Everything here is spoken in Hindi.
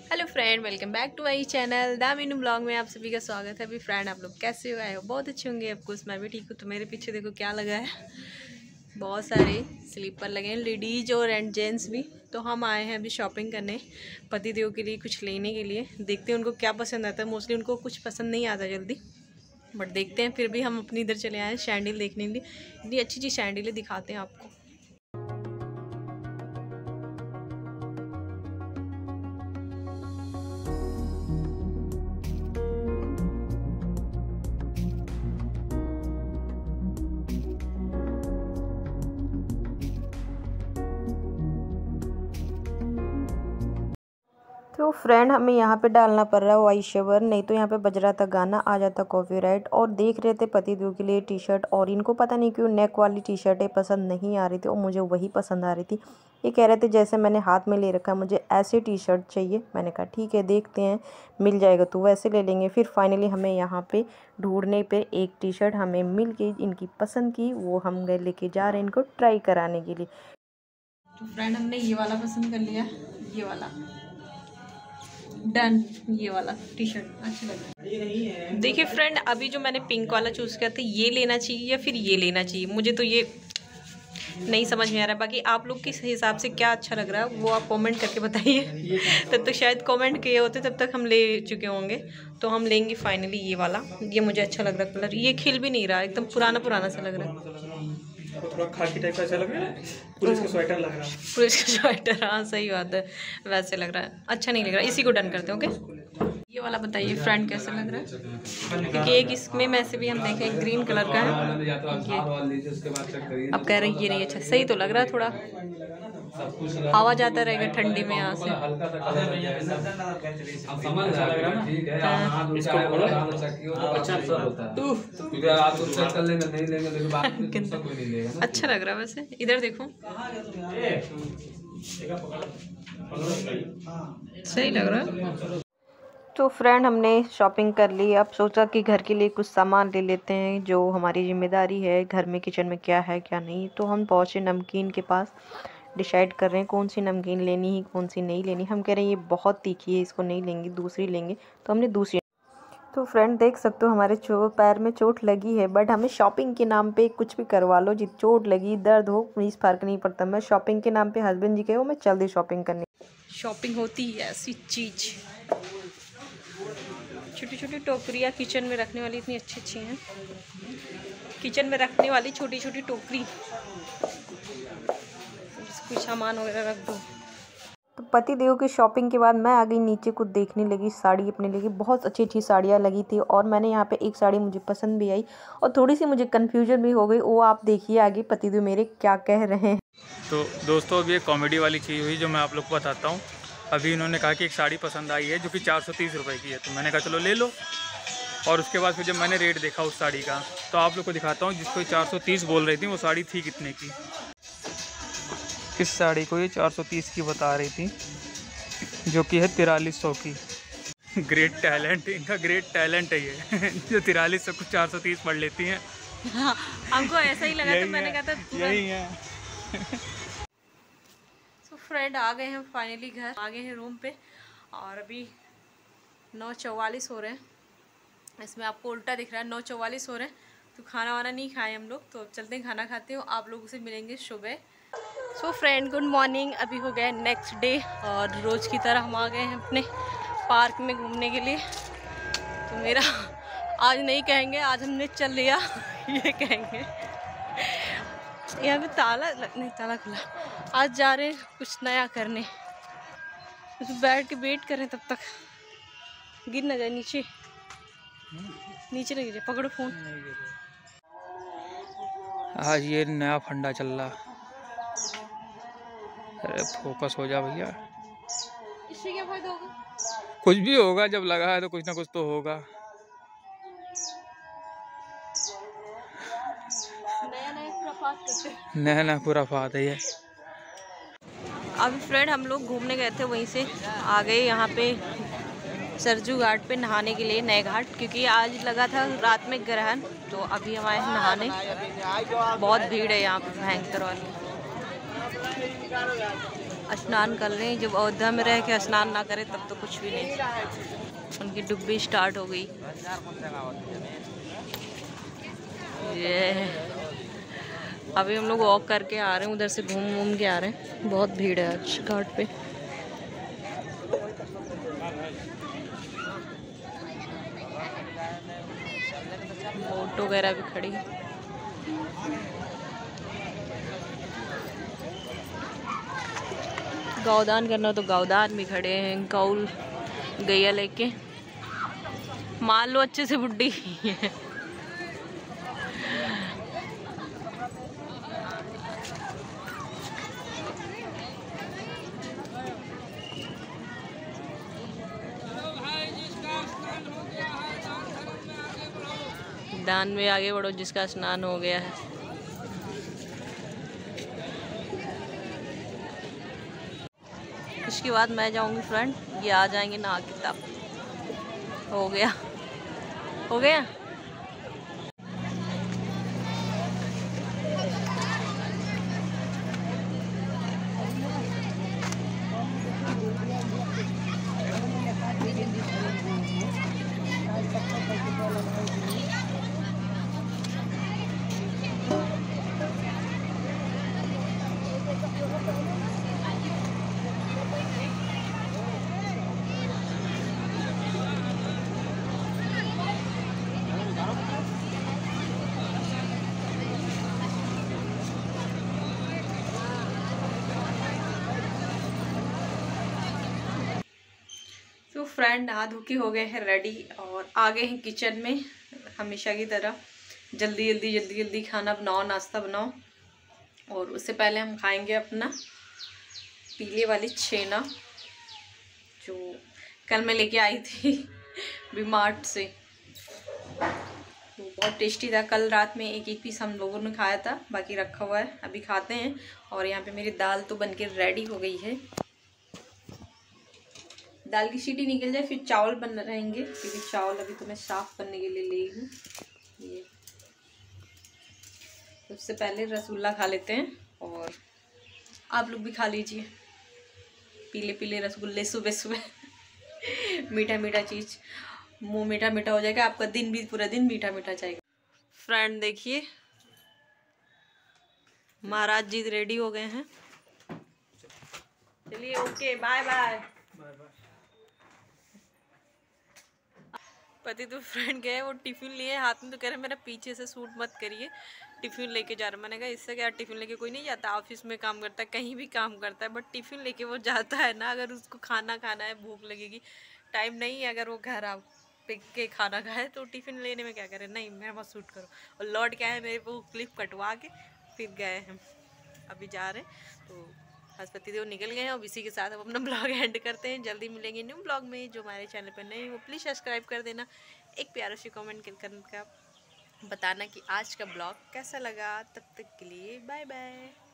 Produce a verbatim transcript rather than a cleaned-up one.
Hello friend, welcome back to my channel the Meenu blog में आप सभी का स्वागत है। अभी फ्रेंड आप लोग कैसे हो? आए हो बहुत अच्छे होंगे। ऑफकोर्स मैं भी ठीक हूँ। तो मेरे पीछे देखो क्या लगा है, बहुत सारे स्लीपर लगे हैं, लेडीज और एंड जेंट्स भी। तो हम आए हैं अभी शॉपिंग करने पति देव के लिए, कुछ लेने के लिए। देखते हैं उनको क्या पसंद आता है। मोस्टली उनको कुछ पसंद नहीं आता जल्दी, बट देखते हैं। फिर भी हम अपनी इधर चले आए हैं सैंडल देखने के लिए। इतनी अच्छी अच्छी सैंडलें दिखाते हैं आपको। तो फ्रेंड हमें यहाँ पे डालना पड़ रहा है वॉइस शेवर, नहीं तो यहाँ पे बज रहा था गाना, आ जाता कॉपीराइट। और देख रहे थे पति देव के लिए टी शर्ट, और इनको पता नहीं क्यों नेक वाली टी शर्टें पसंद नहीं आ रही थी और मुझे वही पसंद आ रही थी। ये कह रहे थे जैसे मैंने हाथ में ले रखा मुझे ऐसे टी शर्ट चाहिए। मैंने कहा ठीक है देखते हैं, मिल जाएगा तो वैसे ले लेंगे। फिर फाइनली हमें यहाँ पे ढूंढने पे एक टी शर्ट हमें मिल गई इनकी पसंद की। वो हम गए लेके जा रहे हैं इनको ट्राई कराने के लिए। तो फ्रेंड हमने ये वाला पसंद कर लिया, ये वाला डन। ये वाला टी शर्ट अच्छा लग रहा है। देखिए फ्रेंड, अभी जो मैंने पिंक वाला चूज़ किया था, ये लेना चाहिए या फिर ये लेना चाहिए, मुझे तो ये नहीं समझ में आ रहा है। बाकी आप लोग किस हिसाब से क्या अच्छा लग रहा है वो आप कमेंट करके बताइए। तब तक शायद कमेंट किए होते तब तक हम ले चुके होंगे। तो हम लेंगे फाइनली ये वाला। ये मुझे अच्छा लग रहा है कलर, ये खिल भी नहीं रहा, एकदम पुराना पुराना सा लग रहा है। थोड़ा खाकी टाइप का ऐसा लग रहा है, पुलिस का स्वेटर लग रहा है। पुलिस का स्वेटर, हाँ सही बात है, वैसे लग रहा है। अच्छा नहीं लग रहा, इसी को डन करते हैं। ओके, ये वाला बताइए फ्रेंड कैसा लग रहा है, क्योंकि एक इसमें में से भी हम देखें ग्रीन कलर का है ये। अब कह रहे हैं ये नहीं अच्छा, सही तो लग रहा है। थोड़ा हवा जाता रहेगा ठंडी में यहाँ से। अच्छा लग रहा है वैसे। इधर देखो, सही लग रहा है। तो फ्रेंड हमने शॉपिंग कर ली। अब सोचा कि घर के लिए कुछ सामान ले लेते हैं, जो हमारी जिम्मेदारी है घर में, किचन में क्या है क्या नहीं। तो हम पहुँचे नमकीन के पास, डिसाइड कर रहे हैं कौन सी नमकीन लेनी है कौन सी नहीं लेनी। हम कह रहे हैं ये बहुत तीखी है, इसको नहीं लेंगे, दूसरी लेंगे। तो हमने दूसरी। तो फ्रेंड देख सकते हो हमारे चो पैर में चोट लगी है, बट हमें शॉपिंग के नाम पे कुछ भी करवा लो, जित चोट लगी दर्द हो प्लीज़ फर्क नहीं पड़ता। मैं शॉपिंग के नाम पे हस्बैंड जी कहे हो मैं चल दी शॉपिंग करने। शॉपिंग होती है ऐसी चीज़। छोटी छोटी टोकरियाँ किचन में रखने वाली इतनी अच्छी अच्छी हैं। किचन में रखने वाली छोटी छोटी टोकरी, कुछ सामान वगैरह रख दो। तो पति देव की शॉपिंग के बाद मैं आ गई नीचे, कुछ देखने लगी, साड़ी अपने लगी। बहुत अच्छी अच्छी साड़ियाँ लगी थी, और मैंने यहाँ पे एक साड़ी मुझे पसंद भी आई और थोड़ी सी मुझे कन्फ्यूजन भी हो गई। वो आप देखिए आगे पति देव मेरे क्या कह रहे हैं। तो दोस्तों अभी एक कॉमेडी वाली चीज़ हुई जो मैं आप लोग को बताता हूँ। अभी इन्होंने कहा कि एक साड़ी पसंद आई है जो कि चार सौ तीस रुपये की है, तो मैंने कहा चलो ले लो। और उसके बाद फिर जब मैंने रेट देखा उस साड़ी का, तो आप लोग को दिखाता हूँ। जिसको चार सौ तीस बोल रही थी वो साड़ी थी कितने की। इस साड़ी को ये चार सौ तीस की बता रही थी, जो कि है तिरालीस सौ की। ग्रेट टैलेंट, इनका ग्रेट टैलेंट है ये जो तिरालीस सौ को चार सौ तीस पढ़ लेती हैं। हाँ, हमको ऐसा ही लगा, तो मैंने कहा था यही है। तो फ्रेंड आ गए हैं फाइनली घर, आ गए हैं रूम पे, और अभी नौ चौवालीस हो रहे हैं। इसमें आपको उल्टा दिख रहा है, नौ चौवालीस हो रहे हैं। तो खाना वाना नहीं खाए हम लोग, तो चलते हैं खाना खाते हो। आप लोगों से मिलेंगे सुबह। सो फ्रेंड गुड मॉर्निंग, अभी हो गया नेक्स्ट डे, और रोज़ की तरह हम आ गए हैं अपने पार्क में घूमने के लिए। तो मेरा आज नहीं कहेंगे आज हमने चल लिया, ये कहेंगे। यहाँ पे ताला नहीं, ताला खुला। आज जा रहे हैं कुछ नया करने, तो बैठ के वेट करें तब तक, गिर ना जाए नीचे। नीचे नहीं गिरे, पकड़ो फोन। आज ये नया फंडा चल रहा। अरे फोकस हो जा भैया। इससे क्या फायदा होगा? कुछ भी होगा, जब लगा है तो कुछ ना कुछ तो होगा। नया नया खुराफात करते हैं। नया नया खुराफात है ये। अभी फ्रेंड हम लोग घूमने गए थे, वहीं से आ गए यहाँ पे सरजू घाट पे नहाने के लिए, नए घाट, क्योंकि आज लगा था रात में ग्रहण। तो अभी हम आए हैं नहाने, बहुत भीड़ है यहाँ पे भयंकर वाली। स्नान कर रहे हैं। जब अयोध्या में रह के स्नान ना करें तब तो कुछ भी नहीं। उनकी डुब्बी स्टार्ट हो गई। ये अभी हम लोग वॉक करके आ रहे हैं, उधर से घूम घूम के आ रहे हैं। बहुत भीड़ है आज घाट पे। बोट वगैरह भी खड़ी है। गौदान करना तो गौदान भी खड़े हैं, गौल गैया लेके। मान लो अच्छे से बुड्ढी है। दान में आगे बढ़ो जिसका स्नान हो गया है। इसके बाद मैं जाऊंगी फ्रेंड, ये आ जाएंगे नहा के तब। हो गया हो गया। तो फ्रेंड नहा धो के हो गए हैं रेडी और आ गए हैं किचन में। हमेशा की तरह जल्दी जल्दी जल्दी जल्दी खाना बनाओ, नाश्ता बनाओ। और उससे पहले हम खाएंगे अपना पीले वाली छेना जो कल मैं लेके आई थी बीमार्ट से। तो बहुत टेस्टी था। कल रात में एक एक पीस हम लोगों ने खाया था, बाकी रखा हुआ है, अभी खाते हैं। और यहाँ पे मेरी दाल तो बनके रेडी हो गई है। दाल की सीटी निकल जाए फिर चावल बन रहेंगे, क्योंकि चावल अभी तो मैं साफ करने के लिए ली हूँ। ये सबसे पहले रसगुल्ला खा लेते हैं और आप लोग भी खा लीजिए पीले पीले रसगुल्ले सुबह सुबह। मीठा मीठा चीज़, मुंह मीठा मीठा हो जाएगा, आपका दिन भी पूरा दिन मीठा मीठा जाएगा। फ्रेंड देखिए महाराज जी रेडी हो गए हैं। चलिए okay bye bye bye bye. पति तो फ्रेंड गए, वो टिफिन लिए हाथ में, तो कह रहे मेरा पीछे से शूट मत करिए, टिफिन लेके जा रहा। मैंने कहा इससे क्या, टिफिन लेके कोई नहीं जाता, ऑफिस में काम करता है, कहीं भी काम करता है, बट टिफिन लेके वो जाता है ना। अगर उसको खाना खाना है, भूख लगेगी, टाइम नहीं है, अगर वो घर आ पिक के खाना खाए तो टिफिन लेने में क्या करे। नहीं मेरा मत शूट करो। और लौट के आए, मेरे वो क्लिप कटवा के फिर गए हम। अभी जा रहे हैं तो हस्पति देव निकल गए हैं। और इसी के साथ हम अपना ब्लॉग एंड करते हैं। जल्दी मिलेंगे न्यू ब्लॉग में। जो हमारे चैनल पर नए वो प्लीज़ सब्सक्राइब कर देना। एक प्यारा सी कमेंट करके बताना कि आज का ब्लॉग कैसा लगा। तब तक के लिए बाय बाय।